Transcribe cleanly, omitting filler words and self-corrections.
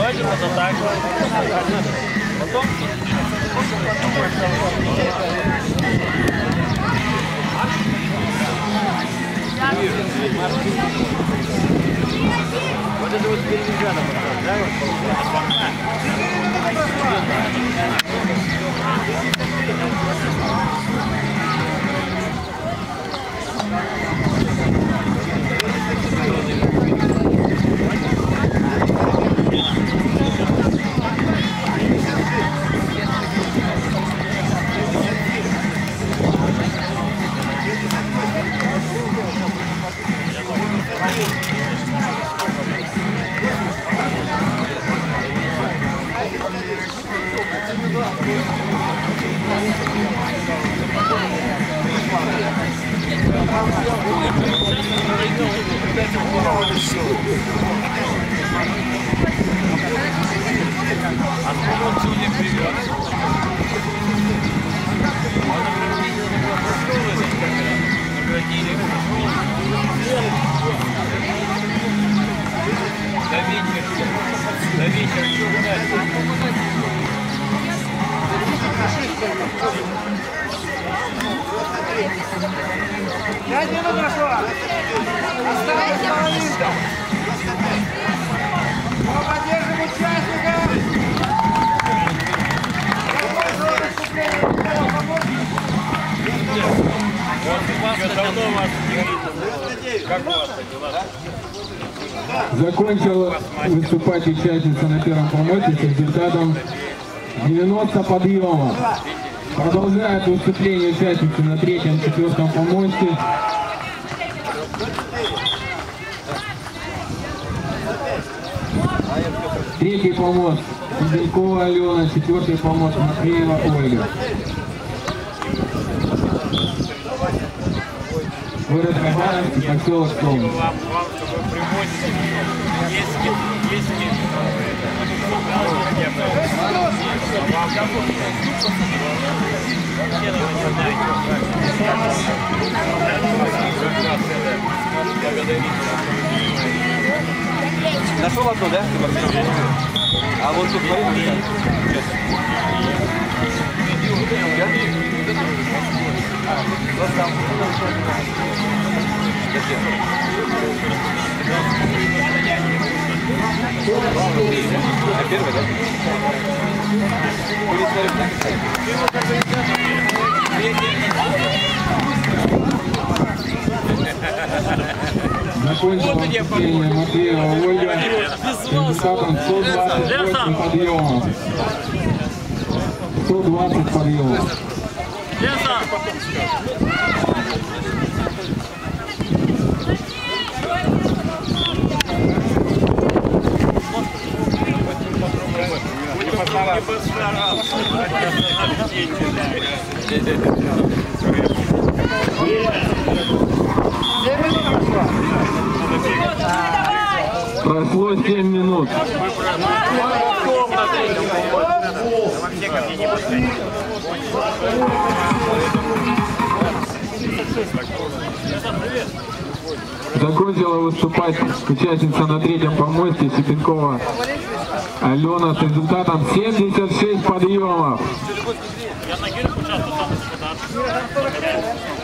Давайте потом так. Потом. Вот это вот перемежано, да? До вечера еще гулять. Пять минут прошло. Оставайся. Мы поддержим участников. Как у вас дела? Закончила выступать участница на первом помосте с результатом 90 подъемов. Продолжает выступление участницы на третьем-четвертом помосте. Третий помост Сиденкова Алена, четвертый помост Матвеева Ольга. Город Хабаровск, поселок Солнце. Нашел одну, да? А вот тут смотри. Вот там. Первый, да? Закончила выступление Матвеева Ольга с результатом 128 подъемов. 120 подъемов. Прошло 7 минут. Закончила выступать участница на третьем помосте Сипенкова Алена с результатом 76 подъемов.